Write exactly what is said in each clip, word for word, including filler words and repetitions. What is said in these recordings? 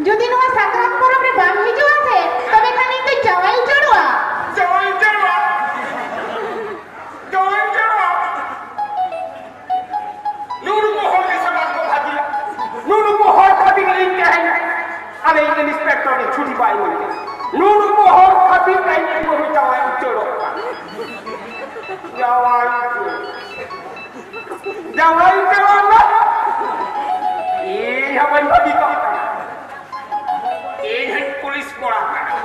Jadi nuwa sakrat porab re bang hiju ase, tobe khani tu jawai jorwa. Jawai jorwa. Jawai jorwa. Nuru ko hor ke samaj ko bhagiya. Nuru ko hor khatir in kahe. Ale in inspector ne chuti pai mone. Nuru ko hor khatir kahe ko jawai jorwa. Jawai. Jawai jorwa. Ye haban bagi ka. ये police पड़ा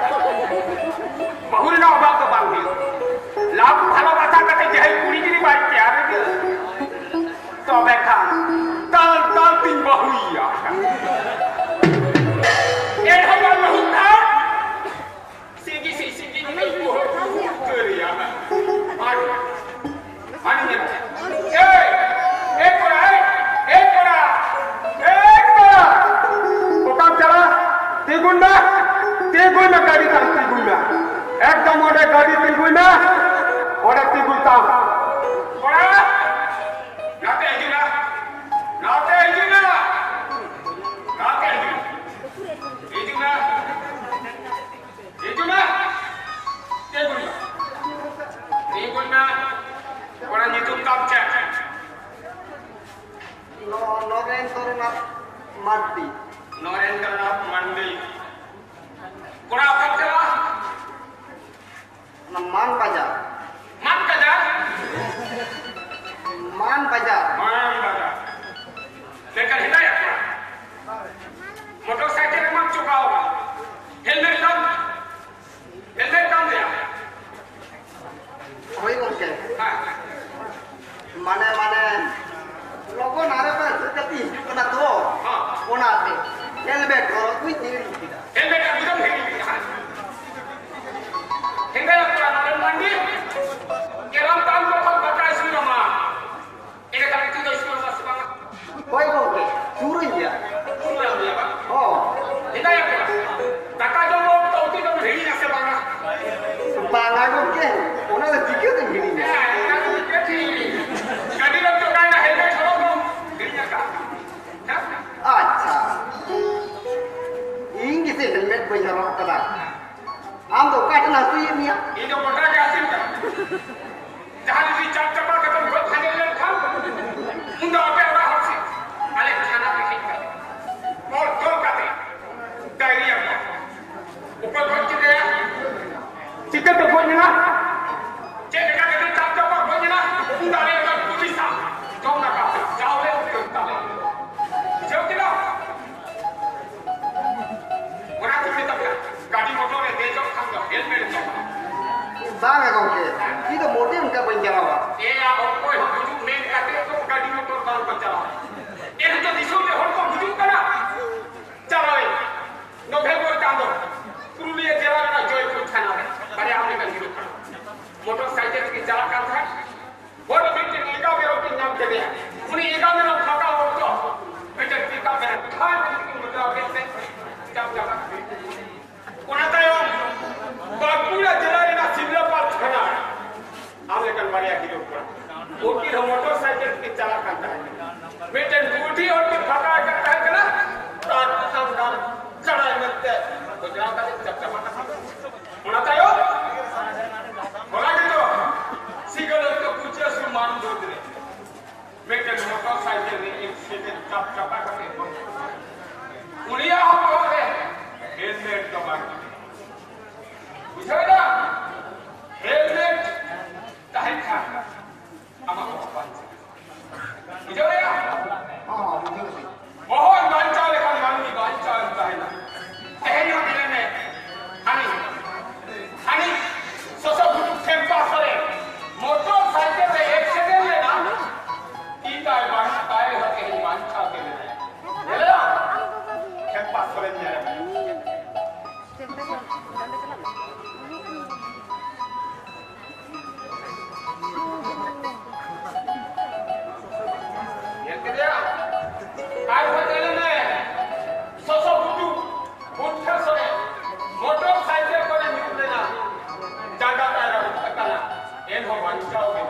बहुल ना बात तो बात नहीं लाभ भालो बाता करते जहाँ पुरी जी बात क्या है तो बैठा ताल ताल तीन बहुइया ये हमारा बहुत था सीगी सी सीगी नहीं बहुत करिया ना आने आने ए एक बड़ा एक बड़ा एक बड़ा वो काम चला Tiguna, tiguna gadi tam tiguna. Ekdam ode gadi tiguna, ode tigutam. Ora, nate ejuna, nate ejuna, nate ejuna, ejuna, ejuna, tiguna, tiguna, ora nitum kapcha. No, no rain sorunat mati. Norendranath Mandi. Kura apa kira? Man Bajar. Man Bajar. Man Bajar. Man Bajar. Lekas hidayat kura. Motorcycle memang cuka hoga. Helmet kam. Helmet kam dia. Hoi gongke. हाँ. Mana mana. Logo nare per sekati kena tu. हाँ. Kona te. Helmet koro kui tiri tidak. Helmet kam bukan helmet. हाँ. Hidayat kura Narendra Mandi. Keram tam ko kau batai semua mah. Ini kali itu dah semua masih banget. Hoi gongke. Curi dia. Semua dia pak. Oh. Hidayat kura. Takkan jauh tahu tu jauh hei nasi banget. Bangga gongke. Ona le tiga tu gini. Ya, kan itu sih. Kali itu tu kan helmet kalau tu hei nasi. अच्छा इंगी से helmet बजा रहा कदा आम तो काटना तो ये मिया ये जो मोटा के आसिल का जहाँ जिसी चाप चपा के तुम बहुत खाने ले खाओ मुंडा पे उड़ा हंसी अरे खाना पे खींच कर और दो काटे डायरिया का ऊपर भर के गया चिकन तो बोल ना चेक का के चाप चपा बोल ना मुंडा ले का पुलिस आ जाओ ना का जाओ ले उसके उतारे जाओ किला orang tu kita गाड़ी मोटर में तेज और खांगा हेलमेट तो bangga gongke itu motor enggak penjara ये आप कोई बुजुर्ग मेन करते तो गाड़ी मोटर बाल पर चला ये तो दिशों में हर को बुजुर्ग करा चला ये नोभेम्बर कांदो पुरुलिया जिला में जयपुर थाना में बड़े हमने का हीरो मोटरसाइकिल की चला कर था वो तो बिल्कुल एका में रोटी नाम दे दिया उन्हें एका में रोक खाका हो तो बेटे टीका में खान की मतलब कैसे जब जब कोणाता यो बागपुरा जिला रे ना सिमला पर थाना हमने कल बड़े हीरो पर ओटी हम मोटरसाइकिल की चला करता है बेटे बूढ़ी और के फटा करता है ना तार शानदार चढ़ाई मिलते गुजरात का जब जब कोणाता यो बोला के तो सिगल तो कुछ से मान दो दे बेटे मोटरसाइकिल में एक सेकंड चप चपा करके उन्हीं आप हो गए हेलमेट का बात बुझाएगा हेलमेट काहे खा हम आपको बात बुझाएगा हां मुझे बहुत बांचा लेकिन मानवी बांचा काहे ना कहे ना दिले में हनी हनी सोसो बुटु कैंपस करे मोटरसाइकिल में एक्सीडेंट है ना ईटा बांचा काहे होके बांचा के ले ले कैंपस करे नहीं मोटरसाइकिल को नहीं लेना ज्यादा पैरा करना ये हो बचाओगे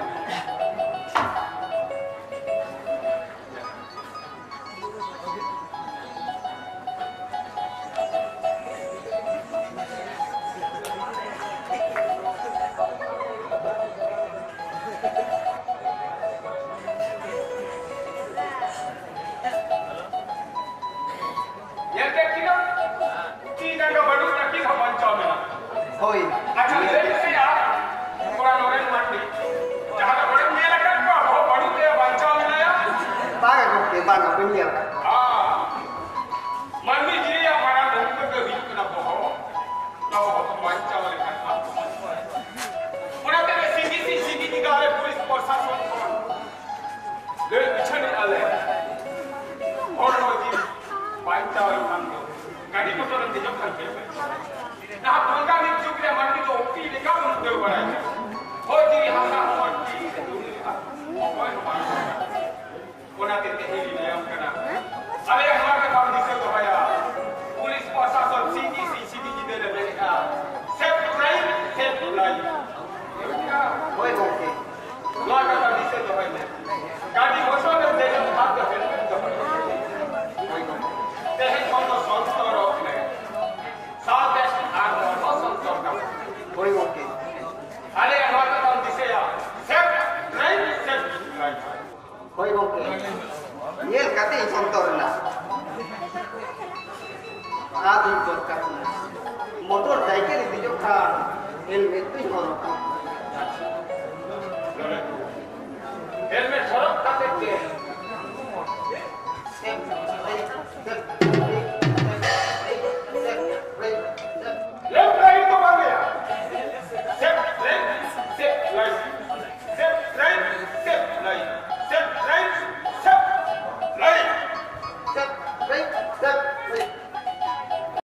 Yang kayak kita, kita nggak baru lagi sama bancanya. Hoi. Aja jadi saya, orang orang mandi. Jangan orang menyalahkan kau, bahwa baru dia bancanya ya. Baga gongke, baga benyel. Ah, mandi dia mana untuk kehidupan kena bohong, kau bohong bancanya kan. Orang tu sini sini sini tiga ada polis polisi semua. Lalu bicara alih. Orang lagi bancanya kan. Kali motor yang dijauh kan. Nah, bangga ni juga mandi tu opi ni kau pun terbaik. Oh, jadi hamba mandi itu ni. Oh, orang kita ini dia yang kena. Ada yang mana kau di situ bahaya. Polis pasasan sini sini sini di dalam mereka. Save crime, save life. Hoi gongke. Luar kata di situ bahaya. Kali motor yang dijauh kan dah helmet dah. Hoi gongke. Tehen contoh contoh orang ni. Saat es ada contoh contoh. Hoi gongke. Ada yang mana kau di situ. Save crime, save life. Hoi gongke. Nyel kate contoh na. Adi berkat.